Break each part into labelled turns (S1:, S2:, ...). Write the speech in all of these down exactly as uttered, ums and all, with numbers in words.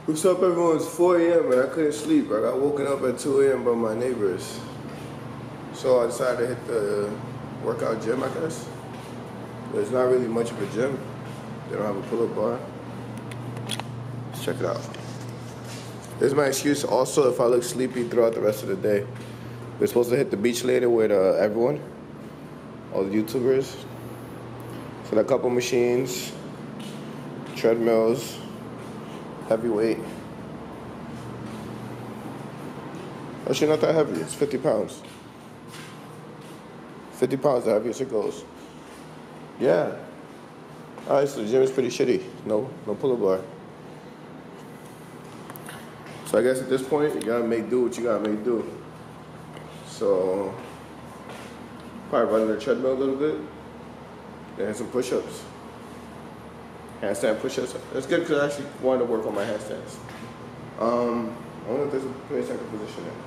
S1: What's up, everyone? It's four A M and I couldn't sleep. I got woken up at two A M by my neighbors. So I decided to hit the workout gym, I guess. There's not really much of a gym. They don't have a pull-up bar. Let's check it out. This is my excuse also if I look sleepy throughout the rest of the day. We're supposed to hit the beach later with uh, everyone, all the YouTubers. So there are a couple machines, treadmills, heavy weight. Actually not that heavy, it's fifty pounds. fifty pounds, the heaviest it goes. Yeah. Alright, so the gym is pretty shitty. No, no pull-up bar. So I guess at this point, you gotta make do what you gotta make do. So, probably running the treadmill a little bit. Then some push-ups. Handstand push-ups. That's good because I actually wanted to work on my handstands. Um, I wonder if there's a place I can position it.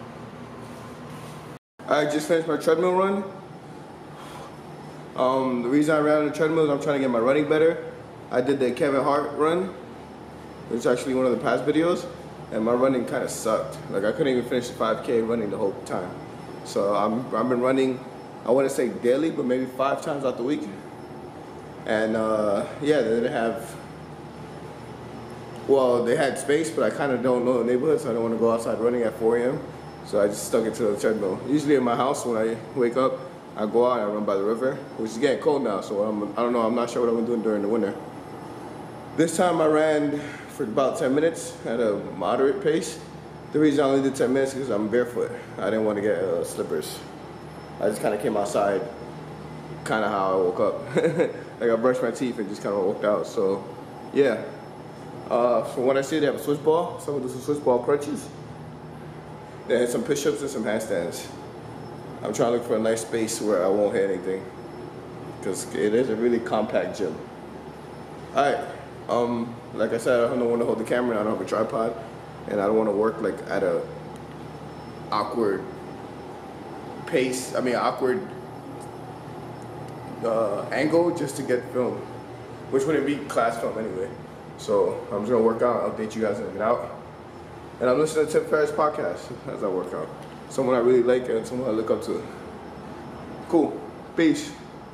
S1: I just finished my treadmill run. Um, the reason I ran on the treadmill is I'm trying to get my running better. I did the Kevin Hart run, which is actually one of the past videos, and my running kind of sucked. Like I couldn't even finish the five K running the whole time. So I'm, I've been running, I want to say daily, but maybe five times out the week. And uh, yeah, they didn't have, well, they had space, but I kind of don't know the neighborhood, so I don't want to go outside running at four A M So I just stuck it to the treadmill. Usually in my house, when I wake up, I go out and I run by the river, which is getting cold now, so I'm, I don't know, I'm not sure what I'm doing during the winter. This time I ran for about ten minutes at a moderate pace. The reason I only did ten minutes is because I'm barefoot. I didn't want to get uh, slippers. I just kind of came outside, kind of how I woke up. Like I brushed my teeth and just kind of walked out, so yeah. Uh, from what I see, they have a Swiss ball. Some of those are Swiss ball crunches. They had some push-ups and some handstands. I'm trying to look for a nice space where I won't hit anything, because it is a really compact gym. Alright, um, like I said, I don't want to hold the camera, I don't have a tripod, and I don't want to work like at a awkward pace, I mean awkward uh, angle just to get film, which wouldn't be class film anyway. So I'm just going to work out, update you guys and get out. And I'm listening to Tim Ferriss' podcast as I work out. Someone I really like and someone I look up to. Cool. Peace.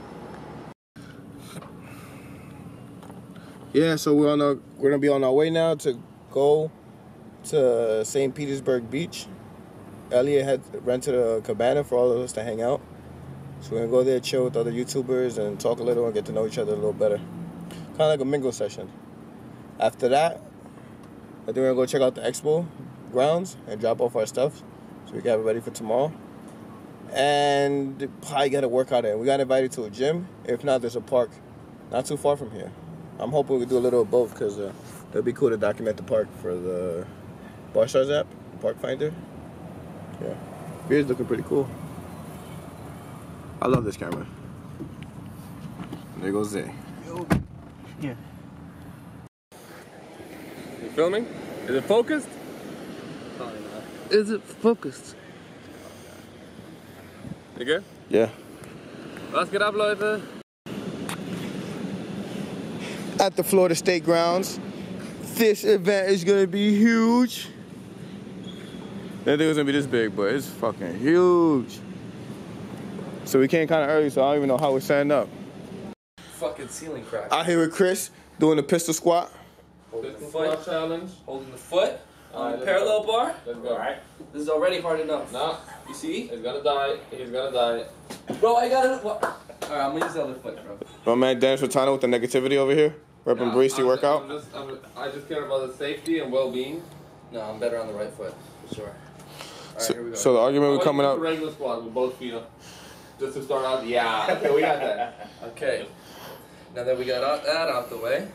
S1: Yeah, so we're on our, we're gonna be on our way now to go to Saint Petersburg Beach. Elliot had rented a cabana for all of us to hang out. So we're gonna go there, chill with other YouTubers and talk a little and get to know each other a little better. Kind of like a mingle session. After that, I think we're gonna go check out the expo grounds and drop off our stuff so we can have it ready for tomorrow. And probably get a workout in. We got invited to a gym. If not, there's a park not too far from here. I'm hoping we can do a little of both because uh, it'll be cool to document the park for the BarStars app, Park Finder. Yeah, beer's looking pretty cool. I love this camera. There goes Zay.
S2: Yeah. You filming? Is it focused? Probably not. Is it focused? You good?
S1: Yeah.
S2: Was geht ab, Leute?
S1: At the Florida State grounds. This event is gonna be huge. I didn't think it was gonna be this big, but it's fucking huge. So we came kind of early, so I don't even know how we're setting up.
S2: Fucking ceiling crack.
S1: Out here with Chris doing the pistol squat.
S2: Holding the foot challenge. Holding the foot on the parallel bar.
S3: Let's go. Alright.
S2: This is already hard enough.
S3: Nah.
S2: You see?
S3: He's gonna die. He's gonna die.
S2: Bro, I got it. Alright, I'm gonna use the other foot, bro.
S1: My man Dennis Rotano with the negativity over here. Repping
S3: Nah,
S1: Barista
S3: I'm
S1: workout.
S3: I'm just, I'm, I just care about the safety and well-being.
S2: No, I'm better on the right foot, for sure. Alright,
S1: So,
S2: here we go.
S1: so the argument we're coming up.
S3: Regular squat with both feet up. Just to start out. Yeah. Okay, we got that.
S2: Okay. Now that we got out, that out the way.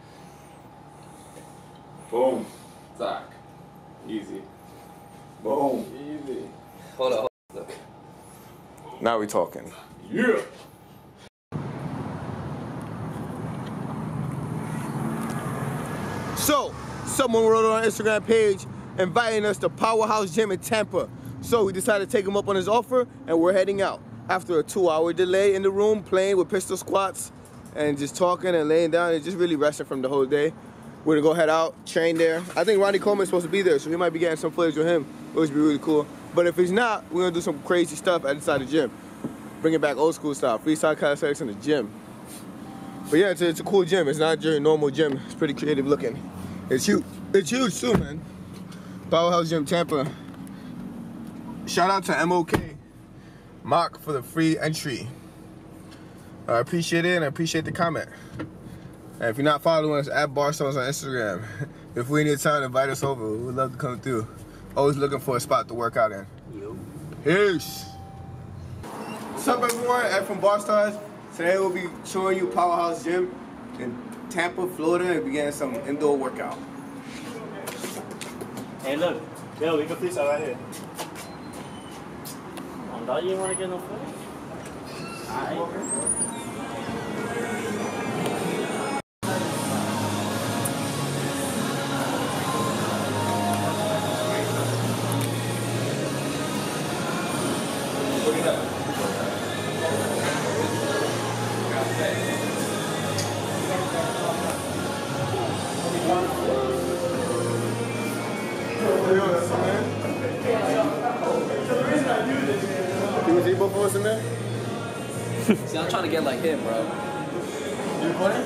S3: Boom. Zack. Easy. Boom. Easy.
S2: Hold on. Look.
S1: Now we talking.
S3: Yeah.
S1: So, someone wrote on our Instagram page inviting us to Powerhouse Gym in Tampa. So we decided to take him up on his offer and we're heading out. After a two hour delay in the room, playing with pistol squats and just talking and laying down and just really resting from the whole day. We're gonna go head out, train there. I think Ronnie Coleman's supposed to be there, so we might be getting some footage with him, which would be really cool. But if he's not, we're gonna do some crazy stuff inside the gym. Bring it back old school style, freestyle calisthenics in the gym. But yeah, it's a, it's a cool gym. It's not your normal gym. It's pretty creative looking. It's huge. It's huge too, man. Powerhouse Gym Tampa. Shout out to M O K Mock for the free entry. I appreciate it and I appreciate the comment. And if you're not following us at Barstones on Instagram, if we need time, invite us over. We would love to come through. Always looking for a spot to work out in. Yo. Peace. What's up, everyone? Ed from Barstars. Today we'll be showing you Powerhouse Gym in Tampa, Florida, and beginning some indoor workout.
S4: Hey, look. Yo, we can freestyle right here. Oh, no, you want to get no footage? Alright.
S1: In there?
S5: See, I'm trying to get like him, bro.
S1: You recording?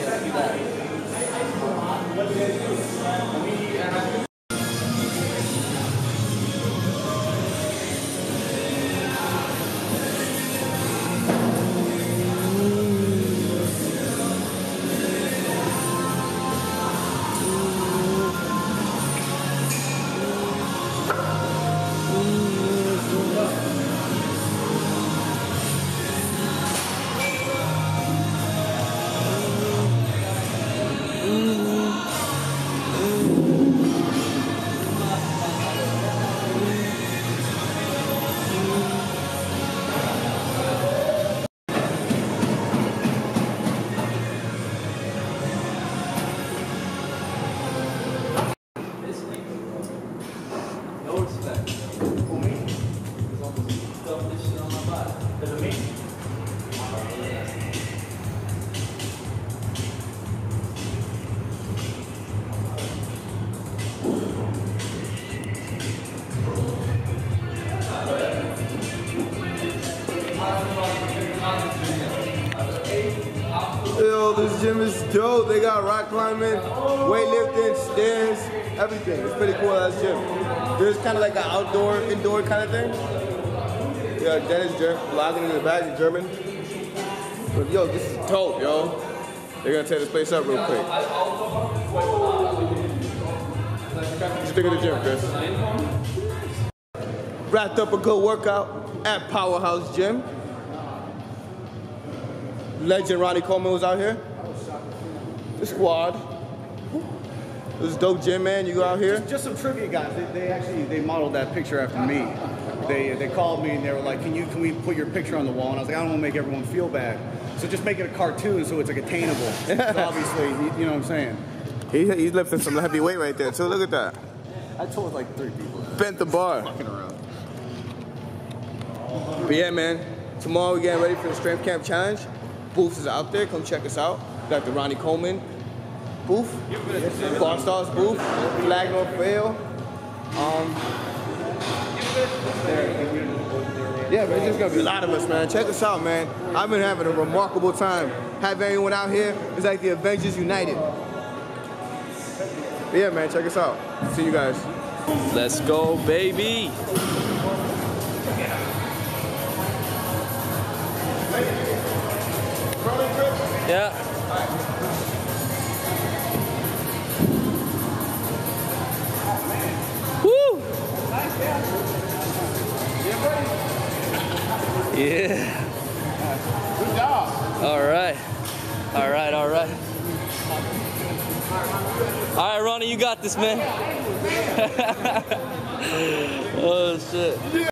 S1: Yo, this gym is dope. They got rock climbing, weightlifting, stairs, everything. It's pretty cool as gym. There's kind of like an outdoor, indoor kind of thing. Yeah, Dennis vlogging in the back in German. But yo, this is dope, yo. They're gonna tear this place up real quick. Stick in the gym, Chris. Wrapped up a good workout at Powerhouse Gym. Legend Ronnie Coleman was out here. The squad. This is dope gym, man. You go out here.
S6: Just, just some trivia, guys. They, they actually they modeled that picture after me. They they called me and they were like, "Can you can we put your picture on the wall?" And I was like, "I don't want to make everyone feel bad, so just make it a cartoon so it's like attainable." So obviously, you, you know what I'm saying.
S1: He, he's lifting some heavy weight right there. So look at that.
S6: I told like three people.
S1: Bent the bar.
S6: Fucking around.
S1: But yeah, man. Tomorrow we're getting ready for the Strength Camp Challenge. Booths is out there. Come check us out. We got the Ronnie Coleman booth, Barstars booth, Flag No Fail. Um, yeah, but it's just gonna be a lot of us, man. Check us out, man. I've been having a remarkable time. Having everyone out here is like the Avengers United. But yeah, man, check us out. See you guys.
S5: Let's go, baby. Yeah. Woo! Yeah.
S1: Good job.
S5: All right. All right, all right. All right, Ronnie, you got this, man. Oh, shit.